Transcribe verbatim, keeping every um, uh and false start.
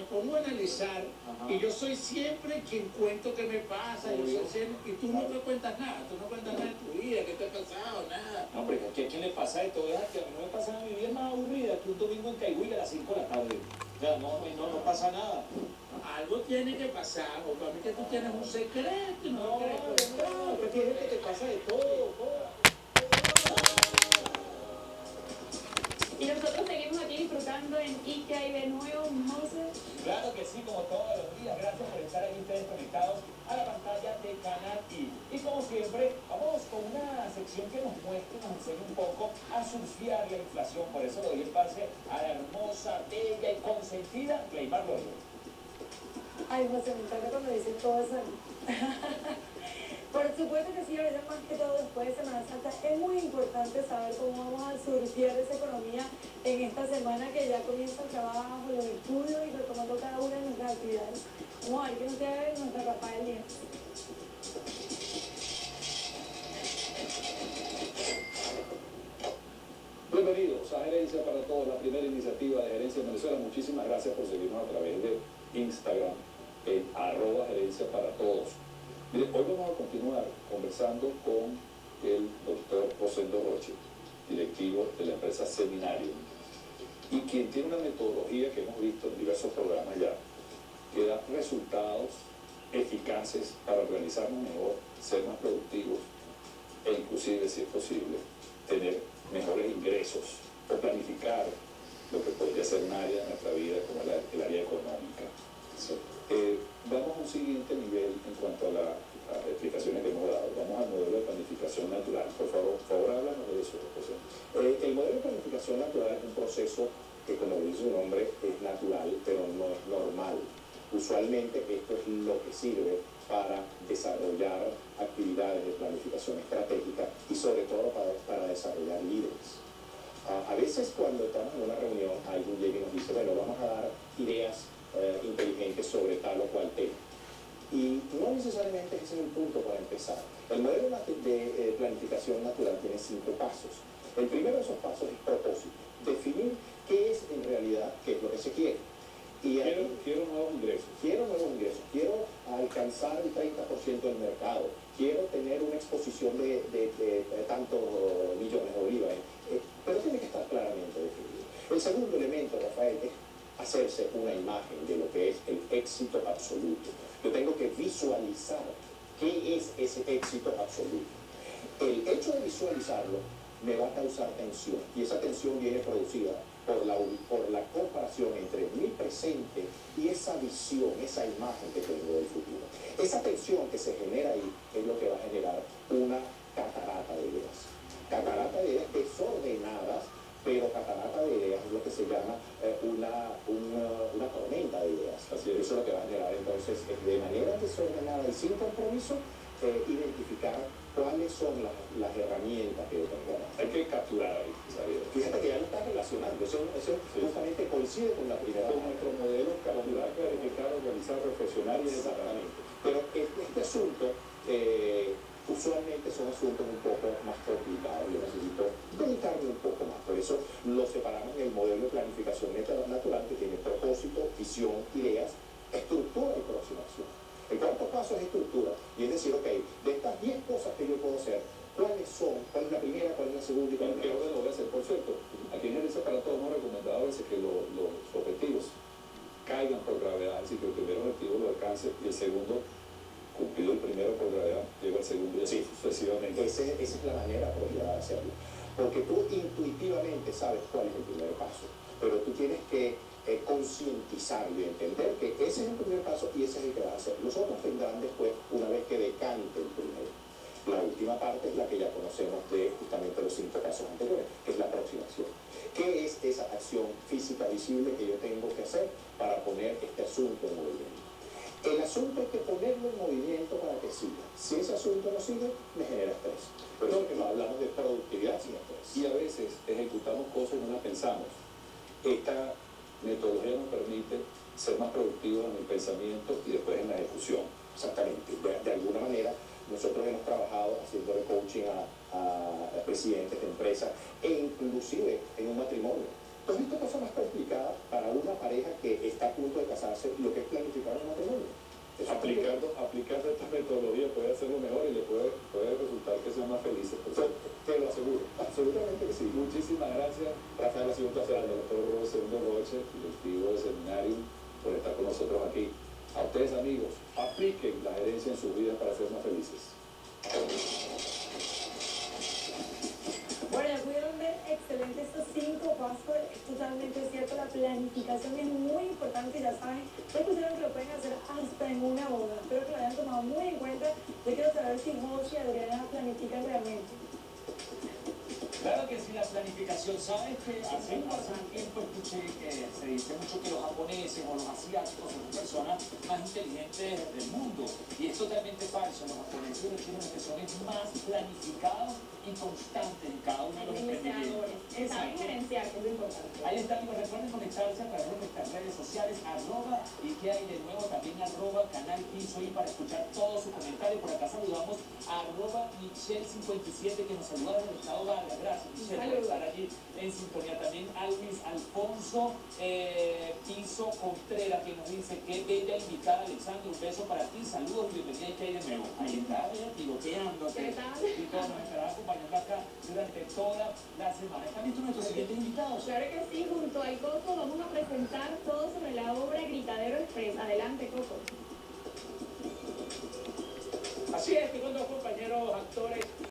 pongo a analizar, ajá, y yo soy siempre quien cuento qué me pasa, yo soy siempre, y tú no te cuentas nada, tú no cuentas nada de tu vida, qué te ha pasado, nada. No, pero ¿a quién le pasa de todo? Que a mí no me pasa nada, mi vida es más aburrida que un domingo en Caigüí a las cinco de la tarde. O sea, no, no, no pasa nada. Algo tiene que pasar, o para mí que tú tienes un secreto, y no, no, no, no, no, que gente que te pasa de todo, todo. Y nosotros seguimos aquí disfrutando en ¿Y qué hay de nuevo, Moses? Claro que sí, como todos los días. Gracias por estar ahí ustedes conectados a la pantalla de Canal I. Y como siempre, vamos con una sección que nos muestre, nos enseñe un poco a surfear la inflación. Por eso doy el pase a la hermosa, bella y consentida Cleymar Loyo. Ay, José, me encanta cuando dicen todo eso. Por supuesto que sí, ahorita más que todo después de Semana Santa es muy importante saber cómo vamos a surfear esa economía en esta semana que ya comienza el trabajo, los estudios y retomando cada una de nuestras actividades. Vamos a ver qué nos trae nuestra Rafael Díaz. Bienvenidos a Gerencia para Todos, la primera iniciativa de Gerencia en Venezuela. Muchísimas gracias por seguirnos a través de Instagram en arroba Gerencia para Todos. Mire, hoy vamos a continuar conversando con el doctor Rosendo Roche, directivo de la empresa Seminario, y quien tiene una metodología que hemos visto en diversos programas ya, que da resultados eficaces para organizarnos mejor, ser más productivos e inclusive, si es posible, tener mejores ingresos o planificar lo que podría ser un área de nuestra vida como el, el área económica. Sí. Eh, vamos a un siguiente nivel en cuanto a la, las explicaciones que hemos dado. Vamos al modelo de planificación natural. Por favor, por favor háblanos de eso, José. Eh, el modelo de planificación natural es un proceso que, como dice su nombre, es natural, pero no es normal. Usualmente esto es lo que sirve para desarrollar actividades de planificación estratégica y sobre todo para, para desarrollar líderes. Uh, a veces cuando estamos en una reunión alguien llega y nos dice, bueno, vamos a dar ideas eh, inteligentes sobre tal o cual tema. Y no necesariamente ese es el punto para empezar. El modelo de planificación natural tiene cinco pasos. El primero de esos pasos es propósito. Definir qué es en realidad, qué es lo que se quiere. Y quiero, ahí, quiero nuevos ingresos. Quiero nuevos ingresos. Quiero alcanzar el treinta por ciento del mercado. Quiero tener una exposición de, de, de, de tantos millones de bolívares. Eh, pero tiene que estar claramente definido. El segundo elemento, Rafael, es hacerse una imagen de lo que es el éxito absoluto. Yo tengo que visualizar qué es ese éxito absoluto. El hecho de visualizarlo me va a causar tensión, y esa tensión viene producida por la, por la comparación entre mi presente y esa visión, esa imagen que tengo del futuro. Esa tensión que se genera ahí es lo que va a generar una catarata de ideas. Catarata de ideas desordenadas, pero catarata de ideas es lo que se llama eh, una, una, una tormenta de ideas. Así es, eso es lo que va a generar entonces de manera desordenada y sin compromiso, eh, identificar cuáles son las, las herramientas que yo tengo. Hay que capturar ahí. ¿Sabes? Fíjate que ya lo estás relacionando, eso, eso sí, justamente coincide con la primera. Con nuestro modelo, capturar, clarificar, organizar, reflexionar y exactamente. Pero este, este asunto eh, usualmente son asuntos un poco más complicados. Yo necesito dedicarme un poco más. Por eso lo separamos en el modelo de planificación natural, que tiene propósito, visión, ideas, estructura y aproximación. El cuarto paso es estructura, y es decir, ok, de estas diez cosas que yo puedo hacer, ¿cuáles son? ¿Cuál es la primera? ¿Cuál es la segunda? ¿Y cuál es la tercera? Lo voy a hacer. Por cierto, aquí en Gerencia para Todos hemos recomendado a veces que lo, los objetivos caigan por gravedad, es decir, que el primer objetivo lo alcance y el segundo, cumplido el primero por gravedad, llega al segundo y así sí, sucesivamente. Ese, esa es la manera apropiada de hacerlo. Porque tú intuitivamente sabes cuál es el primer paso, pero tú tienes que eh, concientizarlo y entender que ese es el primer paso y ese es el que vas a hacer. Los otros vendrán después, una vez que decante el primero. La última parte es la que ya conocemos de justamente los cinco pasos anteriores, que es la aproximación. ¿Qué es esa acción física visible que yo tengo que hacer para poner este asunto en movimiento? El asunto hay que ponerlo en movimiento para que siga. Si ese asunto no sigue, me genera estrés. Por eso que hablamos de productividad sin estrés. Y a veces ejecutamos cosas y no las pensamos. Esta metodología nos permite ser más productivos en el pensamiento y después en la ejecución. Exactamente. De, de alguna manera, nosotros hemos trabajado haciendo coaching a, a, a presidentes de empresas e inclusive en un matrimonio. Entonces, esta cosa más complicada para una pareja que es está a punto de casarse, lo que es planificar un matrimonio. Eso es Aplicando, aplicando esta metodología puede hacerlo mejor y le puede, puede resultar que sean más felices. Te, te lo aseguro, absolutamente que sí. Muchísimas gracias, Rafael, ha sido un placer. al doctor Segundo Roche, directivo del seminario, por estar con nosotros aquí. A ustedes, amigos, apliquen la gerencia en sus vidas para ser más felices. Bueno, ya pudieron ver excelente estos cinco pasos, es totalmente cierto, la planificación es muy importante, ya saben, ya escucharon que lo pueden hacer hasta en una boda, espero que lo hayan tomado muy en cuenta. Yo quiero saber si José y Adriana planifican realmente. Claro que sí, la planificación, ¿sabes que hace, hace un tiempo escuché que se dice mucho que los japoneses o los asiáticos son las personas más inteligentes del mundo? Y es totalmente falso. Los japoneses y los chinos que son más planificados y constantes en cada uno de los emprendimientos. Saben gerenciar, que es lo importante. Ahí está, amigos, recuerden conectarse a través de nuestras redes sociales, arroba y que hay de nuevo también arroba canal Piso y para escuchar todos sus comentarios. Por acá saludamos a arroba Michelle cincuenta y siete que nos saluda desde el estado Vargas. Gracias, Michelle, por estar allí en sintonía. También a Luis Alfonso eh, Piso Contreras que nos dice que bella invitada, Alexander, un beso para ti, saludos y bienvenida y que hay de nuevo. Ahí está, ella piloteándote ¿Qué tal? y todo nos estará acompañando acá durante toda la semana. ¿Están listos nuestros siguientes invitados? Claro que sí, junto al Coco vamos a presentar todo sobre la obra Gritadero Express. Adelante, Coco. Así es, que con dos compañeros actores